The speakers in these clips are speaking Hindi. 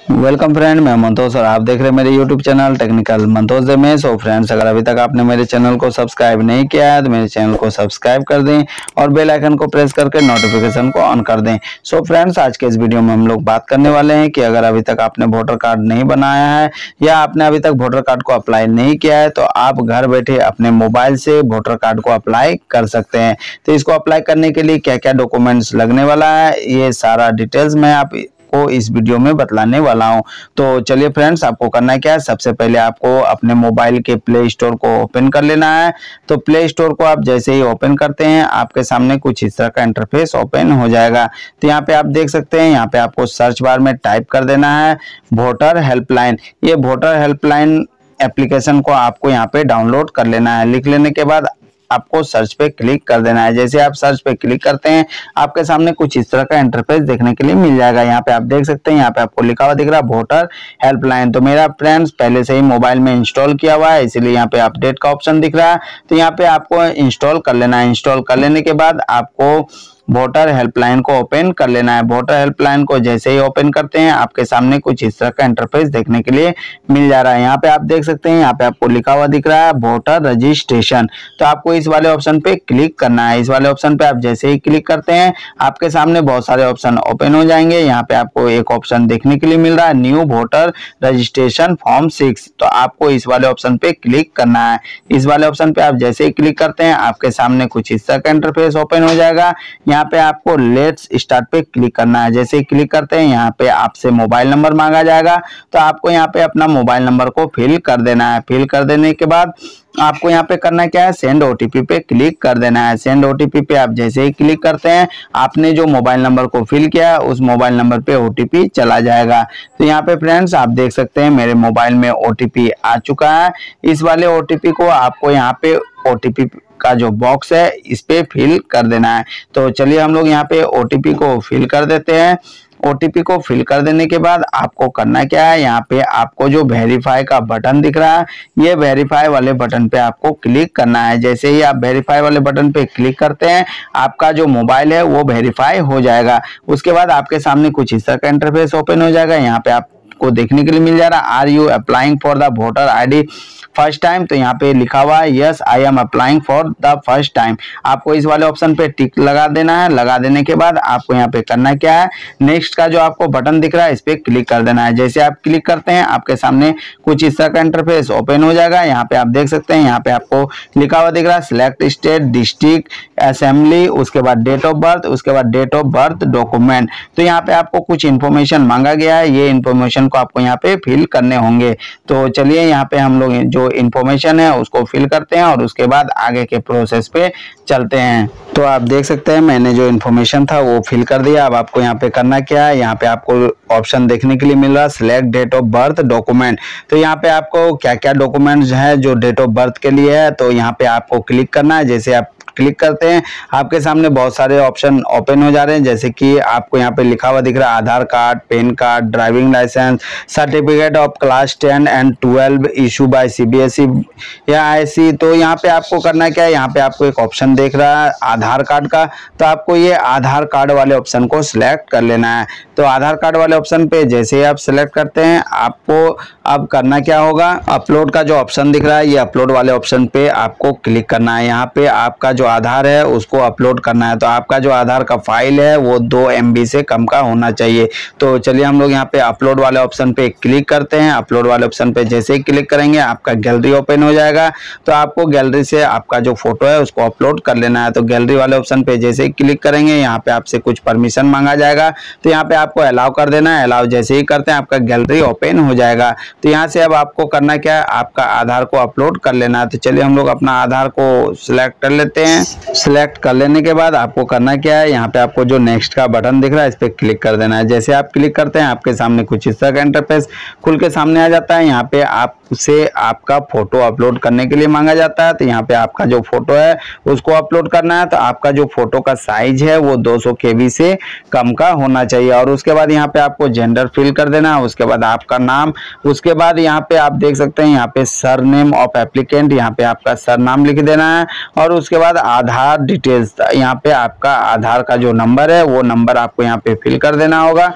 वेलकम फ्रेंड, मैं मंतोष और आप देख रहे हैं मेरे यूट्यूब चैनल टेक्निकल मंतोष में। सो फ्रेंड्स, अगर अभी तक आपने मेरे चैनल को सब्सक्राइब नहीं किया है तो मेरे चैनल को सब्सक्राइब कर दें और बेल आइकन को प्रेस करके नोटिफिकेशन को ऑन कर दें। सो फ्रेंड्स, आज के इस वीडियो में हम लोग बात करने वाले हैं कि अगर अभी तक आपने वोटर कार्ड नहीं बनाया है या आपने अभी तक वोटर कार्ड को अप्लाई नहीं किया है तो आप घर बैठे अपने मोबाइल से वोटर कार्ड को अप्लाई कर सकते हैं। तो इसको अप्लाई करने के लिए क्या क्या डॉक्यूमेंट्स लगने वाला है, ये सारा डिटेल्स मैं आप को इस वीडियो में बतलाने वाला हूं। तो चलिए फ्रेंड्स, आपको करना क्या है, सबसे पहले आपको अपने मोबाइल के प्ले स्टोर को ओपन कर लेना है। तो प्ले स्टोर को आप जैसे ही ओपन करते हैं आपके सामने कुछ इस तरह का इंटरफेस ओपन हो जाएगा। तो यहाँ पे आप देख सकते हैं, यहाँ पे आपको सर्च बार में टाइप कर देना है वोटर हेल्पलाइन। ये वोटर हेल्पलाइन एप्लीकेशन को आपको यहाँ पे डाउनलोड कर लेना है। लिख लेने के बाद आपको सर्च पे क्लिक कर देना है। जैसे आप सर्च पे क्लिक करते हैं आपके सामने कुछ इस तरह का इंटरफेस देखने के लिए मिल जाएगा। यहाँ पे आप देख सकते हैं, यहाँ पे आपको लिखा हुआ दिख रहा है वोटर हेल्पलाइन। तो मेरा फ्रेंड्स पहले से ही मोबाइल में इंस्टॉल किया हुआ है, इसीलिए यहाँ पे अपडेट का ऑप्शन दिख रहा है। तो यहाँ पे आपको इंस्टॉल कर लेना है। इंस्टॉल कर लेने के बाद आपको वोटर हेल्पलाइन को ओपन कर लेना है। वोटर हेल्पलाइन को जैसे ही ओपन करते हैं आपके सामने कुछ इस तरह का इंटरफेस देखने के लिए मिल जा रहा है। यहाँ पे आप देख सकते हैं, यहाँ पे आपको लिखा हुआ दिख रहा है वोटर रजिस्ट्रेशन। तो आपको इस वाले ऑप्शन पे क्लिक करना है। इस वाले ऑप्शन पे आप जैसे ही क्लिक करते हैं आपके सामने बहुत सारे ऑप्शन ओपन हो जाएंगे। यहाँ पे आपको एक ऑप्शन देखने के लिए मिल रहा है न्यू वोटर रजिस्ट्रेशन फॉर्म 6। तो आपको इस वाले ऑप्शन पे क्लिक करना है। इस वाले ऑप्शन पे आप जैसे ही क्लिक करते हैं आपके सामने कुछ इस तरह का इंटरफेस ओपन हो जाएगा। यहाँ पे आपको लेट्स स्टार्ट पे क्लिक करना है। जैसे ही क्लिक करते हैं यहाँ पे आपसे मोबाइल नंबर मांगा जाएगा। तो आपको यहाँ पे अपना मोबाइल नंबर को फिल कर देना है। फिल कर देने के बाद आपको यहाँ पे करना क्या है, सेंड ओटीपी पे क्लिक कर देना है। सेंड ओटीपी पे आप जैसे ही क्लिक करते हैं आपने जो मोबाइल नंबर को फिल किया है उस मोबाइल नंबर पे ओटीपी चला जाएगा। तो यहाँ पे फ्रेंड्स आप देख सकते हैं मेरे मोबाइल में ओटीपी आ चुका है। इस वाले ओटीपी को आपको यहाँ पे ओटीपी का जो बॉक्स है इस पे फिल कर देना है। तो चलिए हम लोग यहाँ पे ओटीपी को फिल कर देते हैं। ओटीपी को फिल कर देने के बाद आपको करना क्या है, यहाँ पे आपको जो वेरीफाई का बटन दिख रहा है ये वेरीफाई वाले बटन पे आपको क्लिक करना है। जैसे ही आप वेरीफाई वाले बटन पे क्लिक करते हैं आपका जो मोबाइल है वो वेरीफाई हो जाएगा। उसके बाद आपके सामने कुछ इस तरह का इंटरफेस ओपन हो जाएगा। यहाँ पे आपको देखने के लिए मिल जा रहा है are you applying for the voter ID first time. तो यहाँ पे लिखा हुआ है yes I am applying for the first time. आपको इस वाले ऑप्शन पे टिक लगा देना है। लगा देने के बाद आपको यहाँ पे करना क्या है, नेक्स्ट का जो आपको बटन दिख रहा है इस पे क्लिक कर देना है। जैसे आप क्लिक करते हैं आपके सामने कुछ इस तरह का इंटरफेस ओपन हो जाएगा। यहाँ पे आप देख सकते हैं, यहाँ पे आपको लिखा हुआ दिख रहा है सिलेक्ट स्टेट डिस्ट्रिक्ट असेंबली, उसके बाद डेट ऑफ बर्थ, उसके बाद डेट ऑफ बर्थ डॉक्यूमेंट। तो यहाँ पे आपको कुछ इन्फॉर्मेशन मांगा गया है, ये इन्फॉर्मेशन को आपको यहाँ पे फिल करने होंगे। तो चलिए यहाँ पे हम लोग जो इंफॉर्मेशन है उसको फिल करते हैं और उसके बाद आगे के प्रोसेस पे चलते हैं। तो आप देख सकते हैं मैंने जो इन्फॉर्मेशन था वो फिल कर दिया। अब आपको यहाँ पे करना क्या है, यहाँ पे आपको ऑप्शन देखने के लिए मिल रहा है select date of birth document. तो यहाँ पे आपको क्या क्या डॉक्यूमेंट्स हैं जो डेट ऑफ बर्थ के लिए है तो यहाँ पे आपको क्लिक करना है। जैसे आप क्लिक करते हैं आपके सामने बहुत सारे ऑप्शन ओपन हो जा रहे हैं। जैसे कि आपको यहाँ पे लिखा हुआ दिख रहा है Aadhaar card, pan card, driving licence, certificate of class 10 and 12 issue by CBSE या आईसी। तो यहाँ पे आपको करना क्या है, यहाँ पे आपको एक ऑप्शन देख रहा है आधार कार्ड का। तो आपको ये आधार कार्ड वाले ऑप्शन को सिलेक्ट कर लेना है। तो आधार कार्ड वाले ऑप्शन पे जैसे ही आप सिलेक्ट करते हैं आपको अब करना क्या होगा, अपलोड का जो ऑप्शन दिख रहा है ये अपलोड वाले ऑप्शन पे आपको क्लिक करना है। यहाँ पे आपका जो आधार है उसको अपलोड करना है। तो आपका जो आधार का फाइल है वो 2 MB से कम का होना चाहिए। तो चलिए हम लोग यहाँ पे अपलोड वाले ऑप्शन पे क्लिक करते हैं। अपलोड वाले ऑप्शन पे जैसे ही क्लिक करेंगे आपका गैलरी ओपन हो जाएगा। तो आपको गैलरी से आपका जो फोटो है उसको अपलोड कर लेना है। तो गैलरी वाले ऑप्शन पे जैसे ही क्लिक करेंगे यहाँ पे आपसे कुछ परमिशन मांगा जाएगा। तो यहाँ पे आपको अलाउ कर देना है। अलाउ जैसे ही करते हैं आपका गैलरी ओपन हो जाएगा। तो यहाँ से अब आपको करना क्या है, आपका आधार को अपलोड कर लेना है। तो चलिए हम लोग अपना आधार को सिलेक्ट कर लेते हैं। सिलेक्ट कर लेने के बाद आपको करना क्या है, यहाँ पे आपको जो नेक्स्ट का बटन दिख रहा है इस पे क्लिक कर देना है। जैसे आप क्लिक करते हैं आपके सामने कुछ इस तरह का इंटरफेस खुल के सामने आ जाता है। यहाँ पे आपसे आपका फोटो अपलोड करने के लिए मांगा जाता है। तो यहाँ पे आपका जो फोटो है उसको अपलोड करना है। तो आपका जो फोटो का साइज है वो 200 KB से कम का होना चाहिए। और उसके बाद यहाँ पे आपको जेंडर फिल कर देना है। उसके बाद आपका नाम, उसके बाद यहाँ पे आप देख सकते हैं यहाँ पे सरनेम ऑफ एप्लीकेंट, यहाँ पे आपका सरनाम लिख देना है। और उसके बाद आधार डिटेल्स, यहाँ पे आपका आधार का जो नंबर है वो नंबर आपको यहाँ पे फिल कर देना होगा।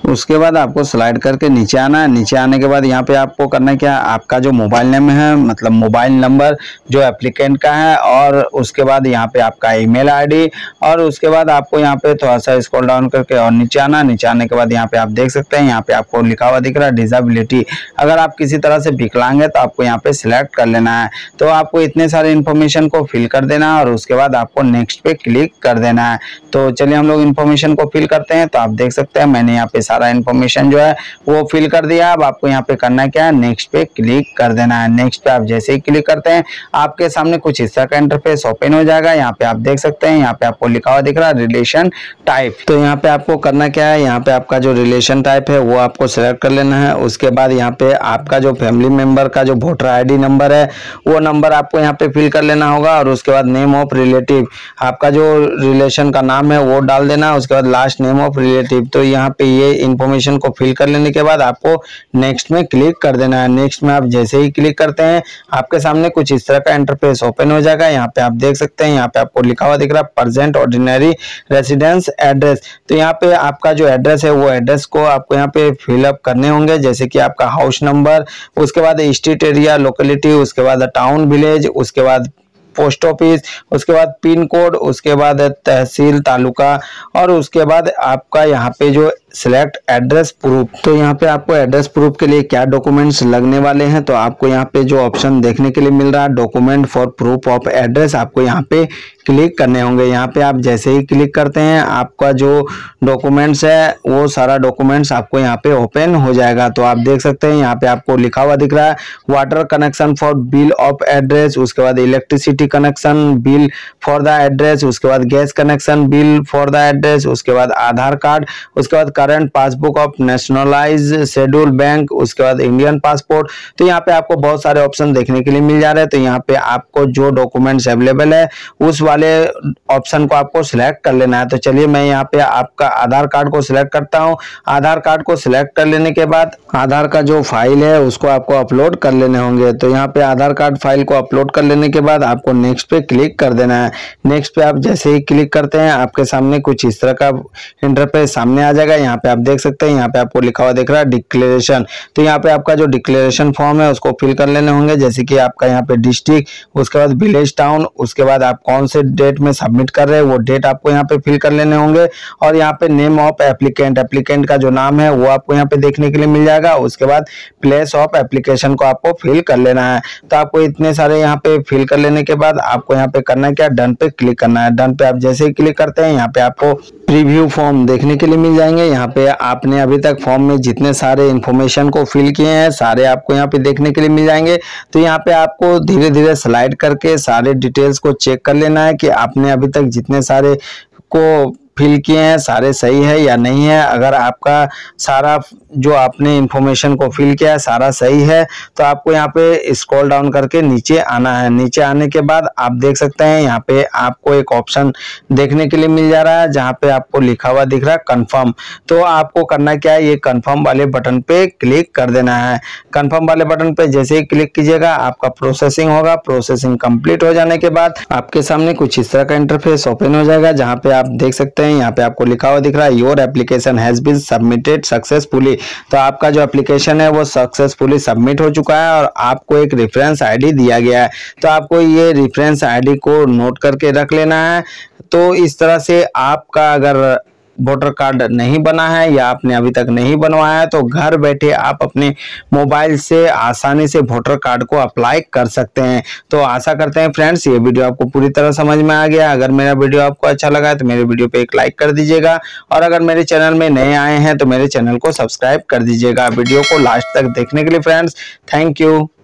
उसके बाद आपको स्लाइड करके नीचे आना है। नीचे आने के बाद यहाँ पे आपको करना है क्या, आपका जो मोबाइल नेम है मतलब मोबाइल नंबर जो एप्लीकेंट का है, और उसके बाद यहाँ पे आपका ईमेल आईडी, और उसके बाद आपको यहाँ पे थोड़ा सा स्क्रॉल डाउन करके और नीचे आना। नीचे आने के बाद यहाँ पे आप देख सकते हैं, यहाँ पे आपको लिखा हुआ दिख रहा है डिसेबिलिटी। अगर आप किसी तरह से विकलांग है तो आपको यहाँ पे सिलेक्ट कर लेना है। तो आपको इतने सारे इन्फॉर्मेशन को फिल कर देना है और उसके बाद आपको नेक्स्ट पे क्लिक कर देना है। तो चलिए हम लोग इन्फॉर्मेशन को फिल करते हैं। तो आप देख सकते हैं मैंने यहाँ पे सारा इन्फॉर्मेशन जो है वो फिल कर दिया। अब आपको यहाँ पे करना क्या है, नेक्स्ट पे क्लिक कर देना है। नेक्स्ट पे आप जैसे ही क्लिक करते हैं आपके सामने कुछ इस तरह का इंटरफेस ओपन हो जाएगा। यहाँ पे आप देख सकते हैं, यहाँ पे आपको लिखा हुआ दिख रहा है रिलेशन टाइप। तो यहाँ पे आपको करना क्या है, यहाँ पे आपका जो रिलेशन टाइप है वो आपको सिलेक्ट कर लेना है। उसके बाद यहाँ पे आपका जो फैमिली मेंबर का जो वोटर आईडी नंबर है वो नंबर आपको यहाँ पे फिल कर लेना होगा। और उसके बाद नेम ऑफ रिलेटिव, आपका जो रिलेशन का नाम है वो डाल देना है। उसके बाद लास्ट नेम ऑफ रिलेटिव। तो यहाँ पे ये इन्फॉर्मेशन को फिल कर लेने के बाद आपको नेक्स्ट में क्लिक कर देना है। नेक्स्ट में आप जैसे ही क्लिक करते हैं आपके सामने कुछ इस तरह का इंटरफेस ओपन हो जाएगा। यहाँ पे आप देख सकते हैं, यहाँ पे आपको लिखा हुआ दिख रहा है प्रेजेंट ऑर्डिनरी रेसिडेंस एड्रेस। तो यहाँ पे आपका जो एड्रेस है वो एड्रेस को आपको यहाँ पे फिलअप करने होंगे, जैसे कि आपका हाउस नंबर, उसके बाद स्ट्रीट एरिया लोकेलिटी, उसके बाद टाउन विलेज, उसके बाद पोस्ट ऑफिस, उसके बाद पिन कोड, उसके बाद तहसील तालुका, और उसके बाद आपका यहाँ पे जो सिलेक्ट एड्रेस प्रूफ। तो यहाँ पे आपको एड्रेस प्रूफ के लिए क्या डॉक्यूमेंट्स लगने वाले हैं, तो आपको यहाँ पे जो ऑप्शन देखने के लिए मिल रहा है document for proof of address, आपको यहाँ पे क्लिक करने होंगे। यहाँ पे आप जैसे ही क्लिक करते हैं आपका जो डॉक्यूमेंट्स है वो सारा डॉक्यूमेंट्स आपको यहाँ पे ओपन हो जाएगा। तो आप देख सकते हैं यहाँ पे आपको लिखा हुआ दिख रहा है water connection for bill of address, उसके बाद electricity connection bill for the address, उसके बाद gas connection bill for the address, उसके बाद आधार कार्ड, उसके बाद current passbook of nationalise schedule bank, उसके बाद इंडियन पासपोर्ट। तो यहाँ पे आपको बहुत सारे ऑप्शन देखने के लिए मिल जा रहे हैं। तो यहाँ पे आपको जो डॉक्यूमेंट्स अवेलेबल है उस वाले ऑप्शन को आपको सिलेक्ट कर लेना है। तो चलिए मैं यहाँ पे आपका आधार कार्ड को सिलेक्ट करता हूँ। आधार कार्ड को सिलेक्ट कर लेने के बाद आधार का जो फाइल है उसको आपको अपलोड कर लेने होंगे। तो यहाँ पे आधार कार्ड फाइल को अपलोड कर लेने के बाद आपको नेक्स्ट पे क्लिक कर देना है। नेक्स्ट पे आप जैसे ही क्लिक करते हैं आपके सामने कुछ इस तरह का इंटरफेस सामने आ जाएगा। यहाँ पे आप देख सकते हैं, यहाँ पे आपको लिखा हुआ दिख रहा है डिक्लेरेशन। तो यहाँ पे आपका जो डिक्लेरेशन फॉर्म है उसको फिल कर लेने होंगे, जैसे कि आपका यहाँ पे डिस्ट्रिक्ट, उसके बाद विलेज टाउन, उसके बाद आप कौन से डेट में सबमिट कर रहे हैं वो डेट आपको यहाँ पे फिल कर लेने होंगे। और यहाँ पे नेम ऑफ एप्लीकेंट, एप्लीकेंट का जो नाम है वो आपको यहाँ पे देखने के लिए मिल जाएगा। उसके बाद प्लेस ऑफ एप्लीकेशन को आपको फिल कर लेना है। तो आपको इतने सारे यहाँ पे फिल कर लेने के बाद आपको यहाँ पे करना है क्या, डन पे क्लिक करना है। डन पे आप जैसे ही क्लिक करते हैं यहाँ पे आपको प्रीव्यू फॉर्म देखने के लिए मिल जाएंगे। यहाँ पे आपने अभी तक फॉर्म में जितने सारे इंफॉर्मेशन को फिल किए हैं सारे आपको यहाँ पे देखने के लिए मिल जाएंगे। तो यहाँ पे आपको धीरे धीरे स्लाइड करके सारे डिटेल्स को चेक कर लेना है कि आपने अभी तक जितने सारे को फिल किए हैं सारे सही है या नहीं है। अगर आपका सारा जो आपने इंफॉर्मेशन को फिल किया है सारा सही है तो आपको यहाँ पे स्क्रॉल डाउन करके नीचे आना है। नीचे आने के बाद आप देख सकते हैं यहाँ पे आपको एक ऑप्शन देखने के लिए मिल जा रहा है जहाँ पे आपको लिखा हुआ दिख रहा है कंफर्म। तो आपको करना क्या है, ये कंफर्म वाले बटन पे क्लिक कर देना है। कंफर्म वाले बटन पे जैसे ही क्लिक कीजिएगा आपका प्रोसेसिंग होगा। प्रोसेसिंग कंप्लीट हो जाने के बाद आपके सामने कुछ इस तरह का इंटरफेस ओपन हो जाएगा जहाँ पे आप देख सकते हैं यहाँ पे आपको लिखा हुआ दिख रहा है your application has been submitted successfully. तो आपका जो एप्लीकेशन है वो सक्सेसफुली सबमिट हो चुका है और आपको एक रेफरेंस आईडी दिया गया है। तो आपको ये रेफरेंस आईडी को नोट करके रख लेना है। तो इस तरह से आपका अगर वोटर कार्ड नहीं बना है या आपने अभी तक नहीं बनवाया है तो घर बैठे आप अपने मोबाइल से आसानी से वोटर कार्ड को अप्लाई कर सकते हैं। तो आशा करते हैं फ्रेंड्स ये वीडियो आपको पूरी तरह समझ में आ गया। अगर मेरा वीडियो आपको अच्छा लगा है तो मेरे वीडियो पे एक लाइक कर दीजिएगा और अगर मेरे चैनल में नए आए हैं तो मेरे चैनल को सब्सक्राइब कर दीजिएगा। वीडियो को लास्ट तक देखने के लिए फ्रेंड्स थैंक यू।